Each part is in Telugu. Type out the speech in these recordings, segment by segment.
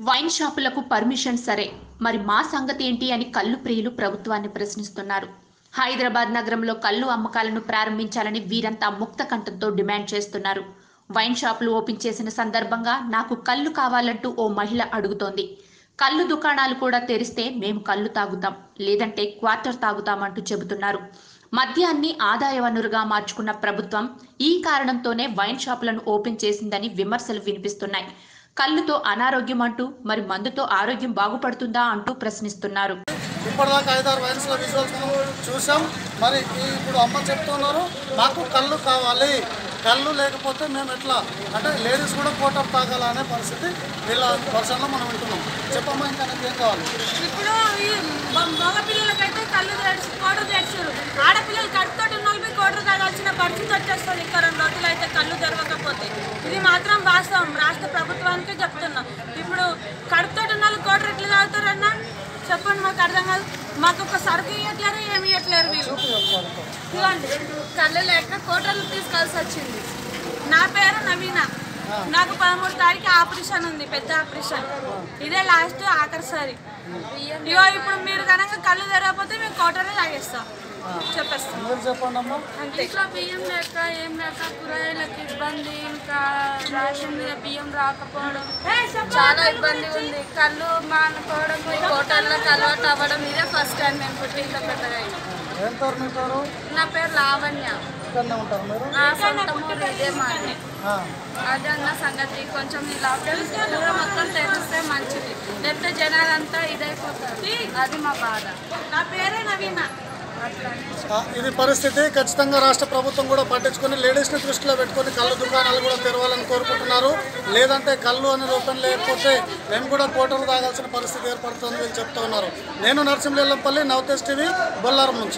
వైన్ షాపులకు పర్మిషన్ సరే, మరి మా సంగతి ఏంటి అని కల్లు ప్రియులు ప్రభుత్వాన్ని ప్రశ్నిస్తున్నారు. హైదరాబాద్ నగరంలో కల్లు అమ్మకాలను ప్రారంభించాలని వీరంతా ముక్త కంఠంతో డిమాండ్ చేస్తున్నారు. వైన్ షాపులు ఓపెన్ చేసిన సందర్భంగా నాకు కల్లు కావాలంటూ ఓ మహిళ అడుగుతోంది. కల్లు దుకాణాలు కూడా తెరిస్తే మేము కల్లు తాగుతాం, లేదంటే క్వార్టర్ తాగుతామంటూ చెబుతున్నారు. మద్యాన్ని ఆదాయ వనరుగా మార్చుకున్న ప్రభుత్వం ఈ కారణంతోనే వైన్ షాపులను ఓపెన్ చేసిందని విమర్శలు వినిపిస్తున్నాయి. కళ్ళుతో అనారోగ్యం అంటూ మరి మందుతో ఆరోగ్యం బాగుపడుతుందా అంటూ ప్రశ్నిస్తున్నారు. ఇప్పటిదాకా 5-6 వైన్స్ లో విజువల్స్ చూసాం. మరి ఇప్పుడు అమ్మ చెప్తున్నారు మాకు కళ్ళు కావాలి, కళ్ళు లేకపోతే మేము ఎట్లా అంటే లేడీస్ కూడా కోటర్ తాగాలనే పరిస్థితి వీళ్ళ వర్షంలో మనం వింటున్నాం. చెప్పమ్మా, ఇంకా నాకు ఏం కావాలి? ఇప్పుడు ఈ మగ పిల్లలకైతే కళ్ళు కోటర్ తెచ్చారు, ఆడపిల్లలు కడుపుతోటి ఉన్న వాళ్ళకి కోటర్ తాగాల్సిన పరిస్థితి వచ్చేస్తుంది. ఇంకా 2 రోజులు అయితే కళ్ళు తెరవకపోతే. ఇది మాత్రం వాస్తవం, రాష్ట్ర ప్రభుత్వానికే చెప్తున్నాం. ఇప్పుడు కడుపుతోటి ఉన్న వాళ్ళు కోటర్ ఎట్లా తాగుతారన్నా చెప్పండి, మాకు అర్థం కాదు. మాకు ఒక సరుకు ఇవ్వట్లేరు, ఏమి ఇవ్వట్లేరు వీళ్ళు. ఇవ్వండి, కళ్ళు లేక కోటర్లు తీసుకోవాల్సి వచ్చింది. నా పేరు నవీన, నాకు 13 తారీఖు ఆపరేషన్ ఉంది, పెద్ద ఆపరేషన్. ఇదే లాస్ట్ ఆఖరిసారి. ఇగో ఇప్పుడు మీరు కనుక కళ్ళు తెరవకపోతే మేము కోటరే తాగేస్తాం, చెప్పేస్తాం. ఇంట్లో బియ్యం లేక ఏం లేక కూరగాయలకు ఇబ్బంది, ఇంకా రేషన్ మీద బియ్యం రాకపోవడం చాలా ఇబ్బంది ఉంది. కళ్ళు మానుకోవడం, ఈ హోటళ్ళకి అలవాటు అవ్వడం ఇదే ఫస్ట్ టైం మేము పుట్టింట్లో పెద్దగా. నా పేరు లావణ్య, సొంతమూరు ఇదే మాది. అదే అన్న సంగతి. కొంచెం ఈ లాక్డౌన్ కూడా మొత్తం తెలిస్తే మంచిది, లేకపోతే జనాలంతా ఇదైపోతుంది. అది మా బాధ. నా పేరే నవీన. ఇది పరిస్థితి. ఖచ్చితంగా రాష్ట్ర ప్రభుత్వం కూడా పట్టించుకొని లేడీస్ని దృష్టిలో పెట్టుకొని కళ్ళు దుకాణాలు కూడా తెరవాలని కోరుకుంటున్నారు. లేదంటే కళ్ళు అనేది ఓపెన్ లేకపోతే మేము కూడా కోటలు తాగాల్సిన పరిస్థితి ఏర్పడుతుందని వీళ్ళు చెప్తూ ఉన్నారు. నేను నరసింహపల్లి, నవతేజ్ టీవీ, బొల్లారం నుంచి.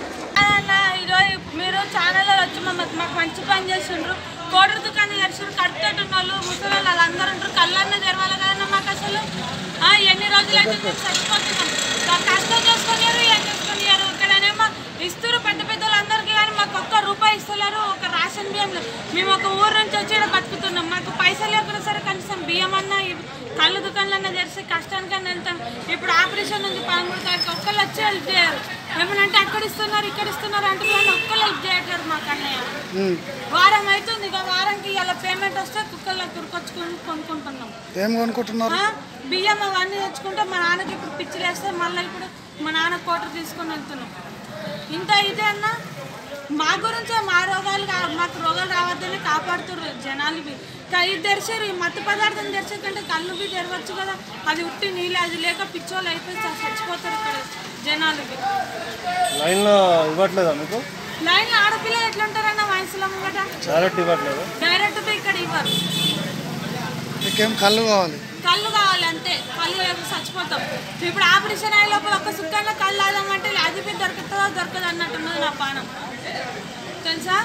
మీరు ఛానల్లో వచ్చి మాకు మంచి పని చేస్తుండ్రు. కోటర్ దుకాణం తెరిచారు, కడుపుతోటి ఉన్న వాళ్ళు, ముసలి వాళ్ళు అందరూ ఉంటారు. కళ్ళన్న తెరవాలి కదన్నా మాకు. అసలు ఎన్ని రోజులైతే మేము చచ్చిపోతున్నాం. కష్టం చేసుకున్నారు, ఏం చేసుకున్నారు. ఇక్కడనేమో ఇస్తారు పెద్ద పెద్ద వాళ్ళందరికీ, కానీ మాకు ₹1 ఇస్తలేరు. ఒక రేషన్ బియ్యంలో మేము ఒక ఊరు నుంచి వచ్చి ఇక్కడ బతుకుతున్నాం. మాకు పైసలు లేకుండా సరే కనీసం బియ్యం అన్నా కళ్ళు దుకాణాలన్నా తెరిస్తే కష్టానికన్నా వెళ్తాం. ఇప్పుడు ఆపరేషన్ నుంచి 13 తారీఖు ఒక్కళ్ళు వచ్చి హెల్ప్ చేయరు. ఏమనంటే అక్కడ ఇస్తున్నారు, ఇక్కడ ఇస్తున్నారు అంటున్నారు, ఒక్కళ్ళు హెల్ప్ చేయట్లేదు మాకు. అన్నయ్య వారం అవుతుంది, ఇక వారానికి ఇలా పేమెంట్ వస్తే కుక్కల్లో తురుకొచ్చుకొని కొనుక్కుంటున్నాం. ఏం కొనుక్కుంటున్నారు? బియ్యం అవన్నీ తెచ్చుకుంటే మా నాన్నకి ఇప్పుడు పిచ్చిలు వేస్తే మళ్ళీ ఇప్పుడు మా నాన్న కోటర్ తీసుకొని వెళ్తున్నాం. ఇంత ఇదే అన్న మా గురించే మా రోగాలు మాకు రోగాలు రావద్దని కాపాడుతున్నారు జనాలు. ఇది తెరిచారు, ఈ మత్తు పదార్థం తెరిచే కంటే కళ్ళు తెరవచ్చు కదా. అది ఉట్టి నీళ్ళు, అది లేక పిచ్చోళ్ళు అయిపోయి చచ్చిపోతారు ఇక్కడ జనాలు. లైన్లో ఇవ్వట్లేదా మీకు? లైన్లో ఆడపిల్లలు ఎట్లా ఉంటారన్న వయసులో ముంగట డైరెక్ట్ ఇక్కడ ఇవ్వరు. మీకేం కళ్ళు కావాలి? కళ్ళు కావాలి అంతే. కళ్ళు లేక చచ్చిపోతాం. ఇప్పుడు ఆపరేషన్ అయ్యే లోపల ఒక సుఖంగా కళ్ళు ఆదామంటే అది దొరుకుతుందో దొరకదు అన్నట్టున్నది నా పానం, తెలుసా.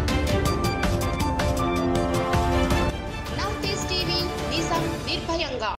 Now Taste TV, నిజం నిర్భయంగా.